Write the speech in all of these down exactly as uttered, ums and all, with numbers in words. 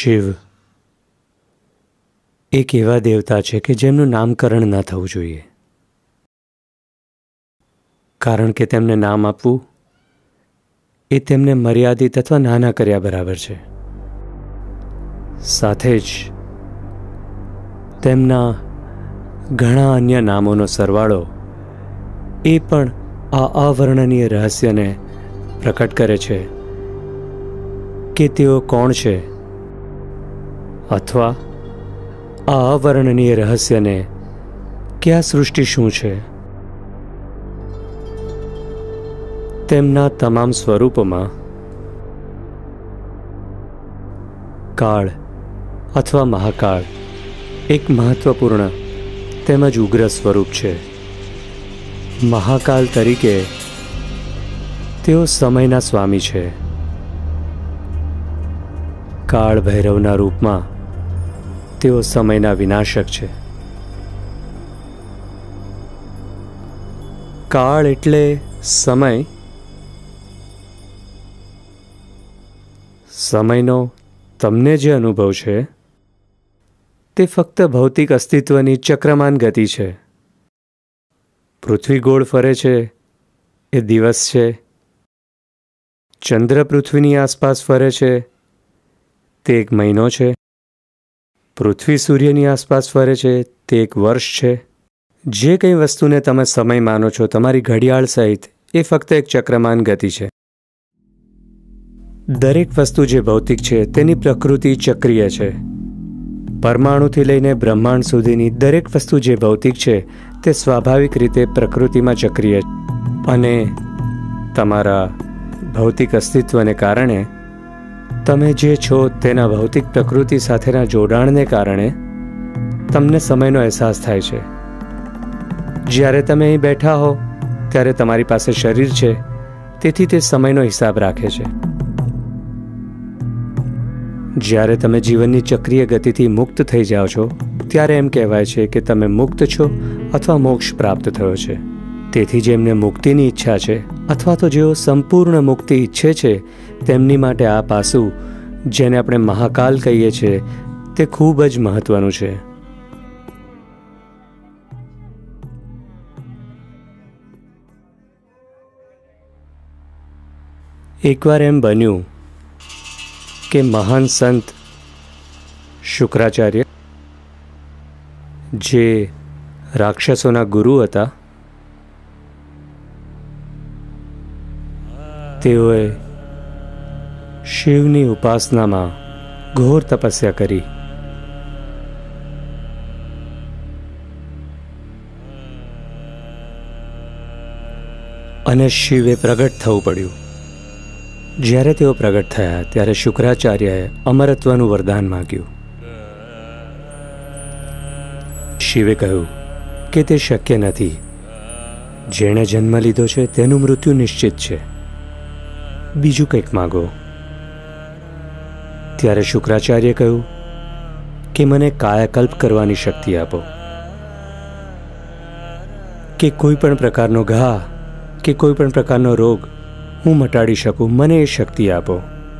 શિવ એક એવા દેવતા છે કે જેમનું નામકરણ ન થવું જોઈએ, કારણ કે તેમને નામ આપવું એ તેમને મર્યાદિત અથવા નાના કર્યા બરાબર છે. સાથે જ તેમના ઘણા અન્ય નામોનો સરવાળો એ પણ આ અવર્ણનીય રહસ્યને પ્રકટ કરે છે કે તેઓ કોણ છે, અથવા આ અવર્ણનીય રહસ્યને કે આ સૃષ્ટિ શું છે. તેમના તમામ સ્વરૂપોમાં કાળ અથવા મહાકાળ એક મહત્વપૂર્ણ તેમજ ઉગ્ર સ્વરૂપ છે. મહાકાલ તરીકે તેઓ સમયના સ્વામી છે. કાળ ભૈરવના રૂપમાં તેઓ સમયના વિનાશક છે. કાળ એટલે સમય. સમયનો તમને જે અનુભવ છે તે ફક્ત ભૌતિક અસ્તિત્વની ચક્રમાન ગતિ છે. પૃથ્વી ગોળ ફરે છે એ દિવસ છે. ચંદ્ર પૃથ્વીની આસપાસ ફરે છે તે એક મહિનો છે. પૃથ્વી સૂર્યની આસપાસ ફરે છે તે એક વર્ષ છે. જે કંઈ વસ્તુને તમે સમય માનો છો તમારી ઘડિયાળ સહિત એ ફક્ત એક ચક્રમાન ગતિ છે. દરેક વસ્તુ જે ભૌતિક છે તેની પ્રકૃતિ ચક્રીય છે. પરમાણુથી લઈને બ્રહ્માંડ સુધીની દરેક વસ્તુ જે ભૌતિક છે તે સ્વાભાવિક રીતે પ્રકૃતિમાં ચક્રીય છે. અને તમારા ભૌતિક અસ્તિત્વને કારણે તમે જે છો તેના ભૌતિક પ્રકૃતિ સાથેના જોડાણને કારણે તમને સમયનો અહેસાસ થાય છે. જ્યારે તમે અહીં બેઠા હો ત્યારે તમારી પાસે શરીર છે, તેથી તે સમયનો હિસાબ રાખે છે. જ્યારે તમે જીવનની ચક્રીય ગતિથી મુક્ત થઈ જાઓ છો ત્યારે એમ કહેવાય છે કે તમે મુક્ત છો અથવા મોક્ષ પ્રાપ્ત થયો છે. તેથી જેમને મુક્તિની ઈચ્છા છે અથવા તો જેઓ સંપૂર્ણ મુક્તિ ઈચ્છે છે તેમની માટે આ પાસું, જેને આપણે મહાકાલ કહીએ છીએ, તે ખૂબ જ મહત્વનું છે. એકવાર એમ બન્યું કે મહાન સંત શુક્રાચાર્ય, જે રાક્ષસોના ગુરુ હતા, તેઓએ શિવની ઉપાસનામાં ઘોર તપસ્યા કરી. અને શિવે પ્રગટ થવું પડ્યું. જ્યારે તેઓ પ્રગટ થયા ત્યારે શુક્રાચાર્યએ અમરત્વનું વરદાન માગ્યું. શિવે કહ્યું કે તે શક્ય નથી. જેણે જન્મ લીધો છે તેનું મૃત્યુ નિશ્ચિત છે. બીજું કંઈક માગો. ત્યારે શુક્રાચાર્યએ કહ્યું કે મને કાયાકલ્પ કરવાની શક્તિ આપો, કે કોઈ પણ પ્રકારનો ઘા કે કોઈ પણ પ્રકારનો રોગ હું મટાડી શકું, મને એ શક્તિ આપો.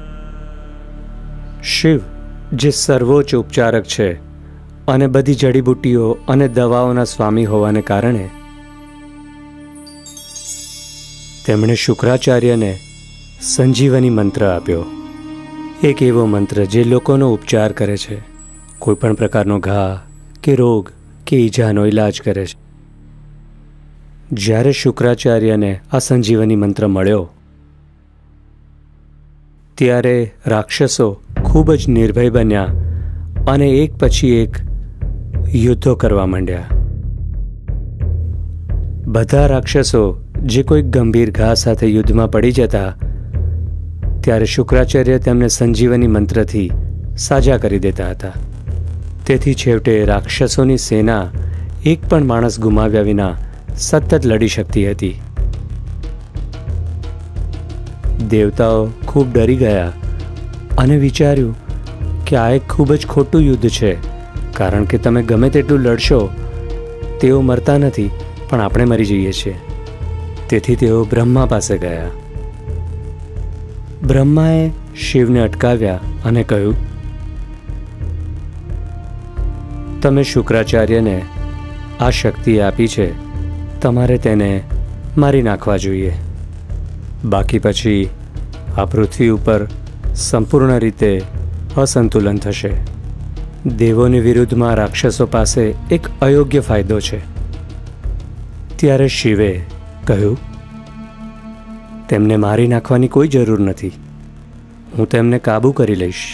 શિવ, જે સર્વોચ્ચ ઉપચારક છે અને બધી જડીબુટ્ટીઓ અને દવાઓના સ્વામી હોવાને કારણે તેમણે શુક્રાચાર્યને સંજીવની મંત્ર આપ્યો. એક એવો મંત્ર જે લોકોનો ઉપચાર કરે છે, કોઈ પણ પ્રકારનો ઘા કે રોગ કે ઈજાનો ઇલાજ કરે છે. જ્યારે શુક્રાચાર્યને આ સંજીવની મંત્ર મળ્યો ત્યારે રાક્ષસો ખૂબ જ નિર્ભય બન્યા અને એક પછી એક યુદ્ધો કરવા માંડ્યા. બધા રાક્ષસો જે કોઈ ગંભીર ઘા સાથે યુદ્ધમાં પડી જતા ત્યારે શુક્રાચાર્ય તેમને સંજીવની મંત્રથી સાજા કરી દેતા હતા. તેથી છેવટે રાક્ષસોની સેના એક પણ માણસ ગુમાવ્યા વિના સતત લડી શકતી હતી. દેવતાઓ ખૂબ ડરી ગયા અને વિચાર્યું કે આ એક ખૂબ જ ખોટું યુદ્ધ છે, કારણ કે તમે ગમે તેટલું લડશો તેઓ મરતા નથી, પણ આપણે મરી જઈએ છીએ. તેથી તેઓ બ્રહ્મા પાસે ગયા. બ્રહ્માએ શિવને અટકાવ્યા અને કહ્યું તમે શુક્રાચાર્યને આ શક્તિ આપી છે, તમારે તેને મારી નાખવા જોઈએ. બાકી પછી આ પૃથ્વી ઉપર સંપૂર્ણ રીતે અસંતુલન થશે. દેવોની વિરુદ્ધમાં રાક્ષસો પાસે એક અયોગ્ય ફાયદો છે. ત્યારે શિવે કહ્યું, તેમને મારી નાખવાની કોઈ જરૂર નથી. હું તેમને કાબૂ કરી લઈશ.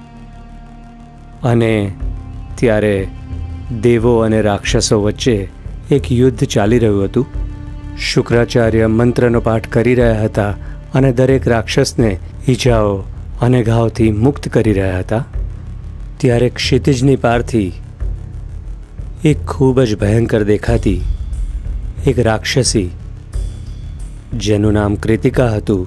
અને ત્યારે દેવો અને રાક્ષસો વચ્ચે એક યુદ્ધ ચાલી રહ્યું હતું. શુક્રાચાર્ય મંત્રનો પાઠ કરી રહ્યા હતા અને દરેક રાક્ષસને ઈજાઓ અને ઘાવથી મુક્ત કરી રહ્યા હતા. ત્યારે ક્ષિતિજની પારથી એક ખૂબ જ ભયંકર દેખાતી એક રાક્ષસી, જેનું નામ કૃતિકા હતું,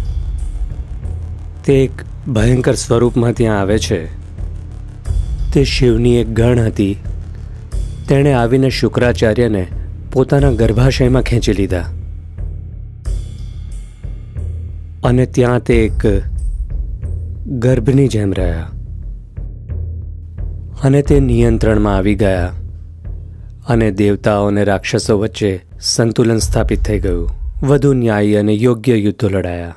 તે એક ભયંકર સ્વરૂપમાં ત્યાં આવે છે. તે શિવની એક ગણ હતી. તેણે આવીને શુક્રાચાર્યને પોતાના ગર્ભાશયમાં ખેંચી લીધા અને ત્યાં તે એક ગર્ભની જેમ રહ્યા અને તે નિયંત્રણમાં આવી ગયા અને દેવતાઓ અને રાક્ષસો વચ્ચે સંતુલન સ્થાપિત થઈ ગયું. વધુ ન્યાયી અને યોગ્ય યુદ્ધો લડાયા.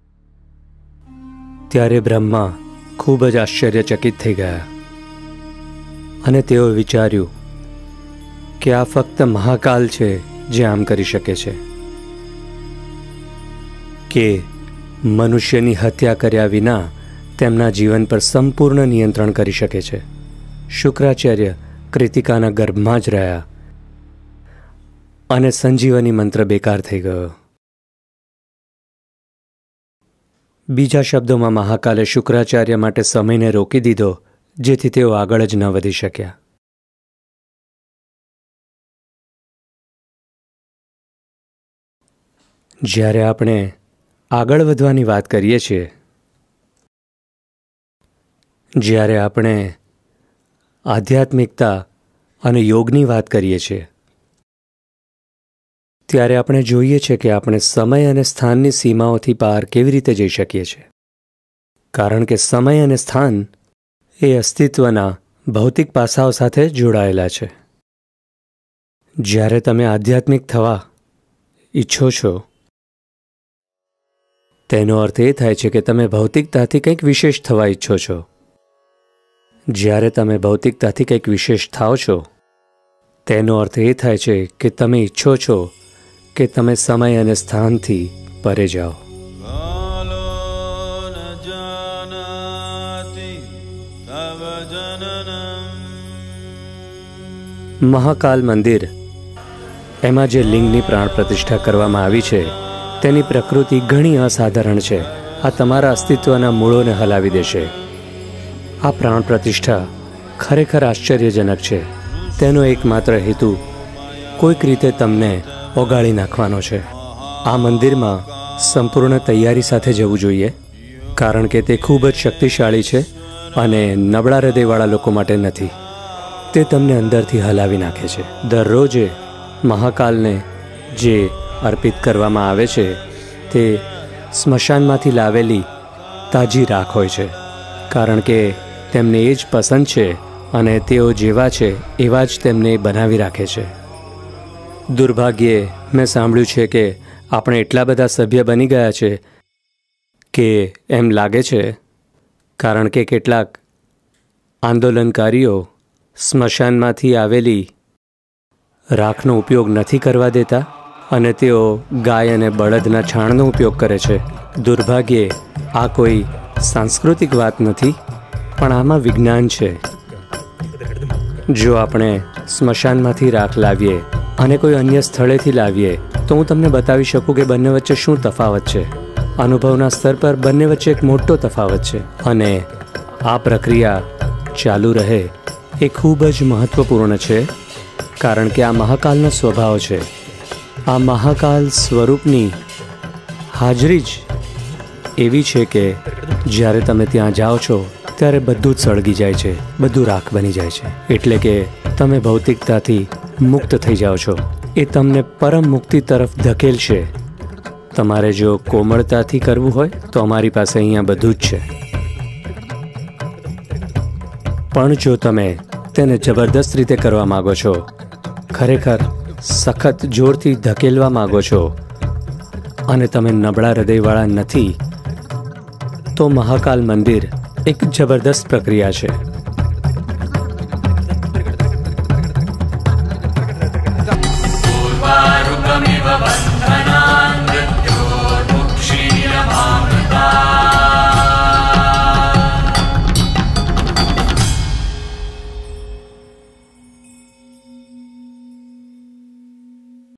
ત્યારે બ્રહ્મા ખૂબ જ આશ્ચર્યચકિત થઈ ગયા અને તેઓ વિચાર્યું કે આ ફક્ત મહાકાલ છે જે આમ કરી શકે છે, કે મનુષ્યની હત્યા કર્યા વિના તેમના જીવન પર સંપૂર્ણ નિયંત્રણ કરી શકે છે. શુક્રાચાર્ય કૃતિકાના ગર્ભમાં જ રહ્યા અને સંજીવની મંત્ર બેકાર થઈ ગયો. બીજા શબ્દોમાં મહાકાલે શુક્રાચાર્ય માટે સમયને રોકી દીધો, જેથી તેઓ આગળ જ ન વધી શક્યા. જ્યારે આપણે આગળ વધવાની વાત કરીએ છીએ, જ્યારે આપણે આધ્યાત્મિકતા અને યોગની વાત કરીએ છીએ, ત્યારે આપણે જોઈએ છીએ કે આપણે સમય અને સ્થાનની સીમાઓથી પાર કેવી રીતે જઈ શકીએ છીએ. કારણ કે સમય અને સ્થાન એ અસ્તિત્વના ભૌતિક પાસાઓ સાથે જોડાયેલા છે. જ્યારે તમે આધ્યાત્મિક થવા ઈચ્છો છો, તેનો અર્થ એ થાય છે કે તમે ભૌતિકતાથી કંઈક વિશેષ થવા ઈચ્છો છો. જ્યારે તમે ભૌતિકતાથી કંઈક વિશેષ થાઓ છો, તેનો અર્થ એ થાય છે કે તમે ઈચ્છો છો કે તમે સમય અને સ્થાનથી પરે જાઓ. મહાકાલ મંદિર, એમાં જે લિંગની પ્રાણ પ્રતિષ્ઠા કરવામાં આવી છે, તેની પ્રકૃતિ ઘણી અસાધારણ છે. આ તમારા અસ્તિત્વના મૂળોને હલાવી દેશે. આ પ્રાણ પ્રતિષ્ઠા ખરેખર આશ્ચર્યજનક છે. તેનો એકમાત્ર હેતુ કોઈક રીતે તમને ઓગાળી નાખવાનો છે. આ મંદિરમાં સંપૂર્ણ તૈયારી સાથે જવું જોઈએ, કારણ કે તે ખૂબ જ શક્તિશાળી છે અને નબળા હૃદયવાળા લોકો માટે નથી. તે તમને અંદરથી હલાવી નાખે છે. દરરોજે મહાકાલને જે અર્પિત કરવામાં આવે છે તે સ્મશાનમાંથી લાવેલી તાજી રાખ હોય છે, કારણ કે તેમને એ જ પસંદ છે અને તેઓ જેવા છે એવા જ તેમને બનાવી રાખે છે. દુર્ભાગ્યે મેં સાંભળ્યું છે કે આપણે એટલા બધા સભ્ય બની ગયા છે કે એમ લાગે છે, કારણ કે કેટલાક આંદોલનકારીઓ સ્મશાનમાંથી આવેલી રાખનો ઉપયોગ નથી કરવા દેતા અને તેઓ ગાય અને બળદના છાણનો ઉપયોગ કરે છે. દુર્ભાગ્યે આ કોઈ સાંસ્કૃતિક વાત નથી, પણ આમાં વિજ્ઞાન છે. જો આપણે સ્મશાનમાંથી રાખ લાવીએ અને કોઈ અન્ય સ્થળેથી લાવીએ તો હું તમને બતાવી શકું કે બંને વચ્ચે શું તફાવત છે. અનુભવના સ્તર પર બંને વચ્ચે એક મોટો તફાવત છે અને આ પ્રક્રિયા ચાલુ રહે એ ખૂબ જ મહત્ત્વપૂર્ણ છે, કારણ કે આ મહાકાલનો સ્વભાવ છે. આ મહાકાલ સ્વરૂપની હાજરી જ એવી છે કે જ્યારે તમે ત્યાં જાઓ છો ત્યારે બધું જ સળગી જાય છે, બધું રાખ બની જાય છે. એટલે કે તમે ભૌતિકતાથી મુક્ત થઈ જાઓ છો. એ તમને પરમ મુક્તિ તરફ ધકેલશે. તમારે જો કોમળતાથી કરવું હોય તો અમારી પાસે અહીંયા બધું જ છે, પણ જો તમે તેને જબરદસ્ત રીતે કરવા માગો છો, ખરેખર સખત જોરથી ધકેલવા માગો છો અને તમે નબળા હૃદયવાળા નથી, તો મહાકાલ મંદિર એક જબરદસ્ત પ્રક્રિયા છે.